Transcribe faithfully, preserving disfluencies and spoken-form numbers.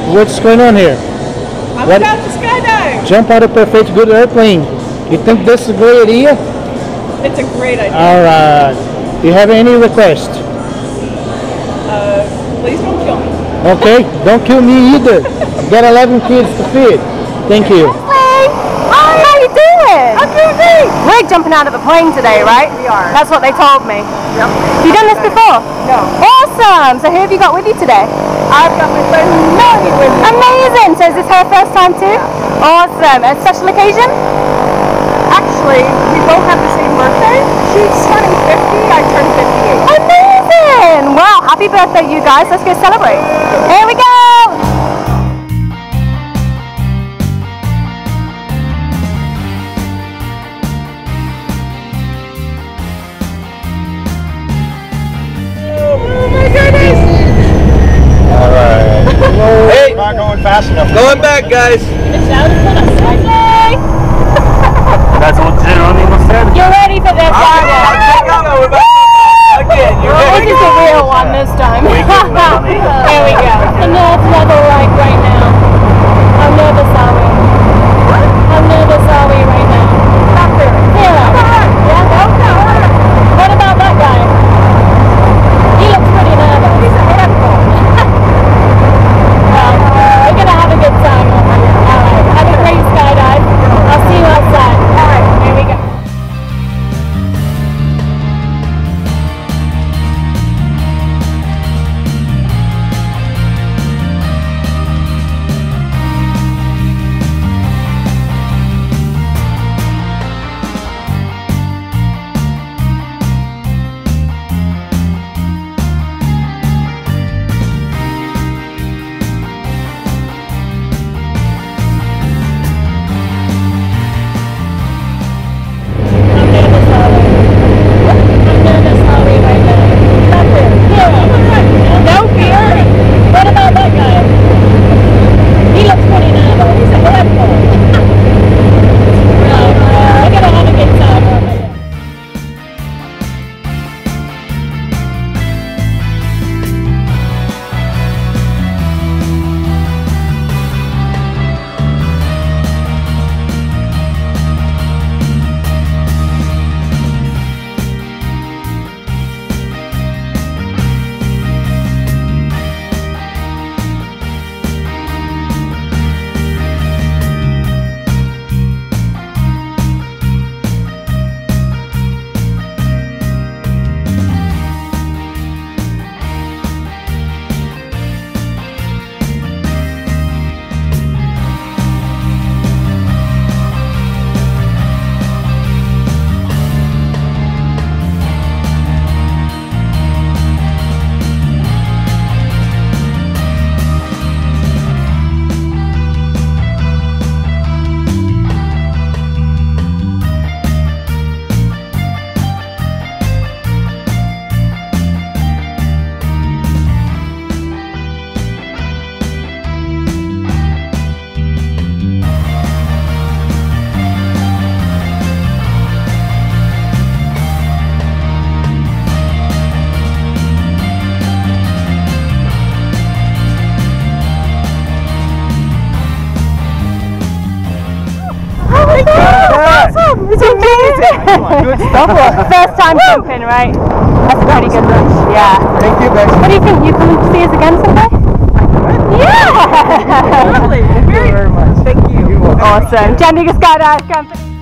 What's going on here? I'm What? about to skydive. Jump out of perfect good airplane. You think this is a great idea? It's a great idea. Alright. Do you have any request? Uh, please don't kill me. Okay, don't kill me either. Got eleven kids to feed. Thank you. Hey! Hi, how you doing? I'm doing great. We're jumping out of a plane today, right? We are. That's what they told me. Yep. You done this before? No. Awesome! So who have you got with you today? I've got my friend Melanie with me. Amazing! So is this her first time too? Yeah. Awesome. A special occasion? Actually, we both have the same birthday. She's turning fifty, I turned fifty-eight. Amazing! Wow, happy birthday you guys. Let's go celebrate. Here we go! Hey, not going fast enough. Going back, guys. That's what Geronimo said. You're ready for this, aren't you? We're back again. You're This ready. is the real one this time. Here we go. The nerve level like right now. How nervous are we? How nervous are we right now? Not very. Zero. Yeah? Okay. What about that guy? He looks pretty nervous. He's a handful. Well, we're gonna have a good time. Alright. Have a great skydive. I'll see you outside. Alright. Here we go. Awesome! It's amazing! Good stuff. First time jumping, right? That's pretty good. Yeah. Thank you, guys. What do you think? You come see us again someday? Yeah! Lovely. Thank you very much. Thank you. You are Awesome. Jandiga Skydive Company.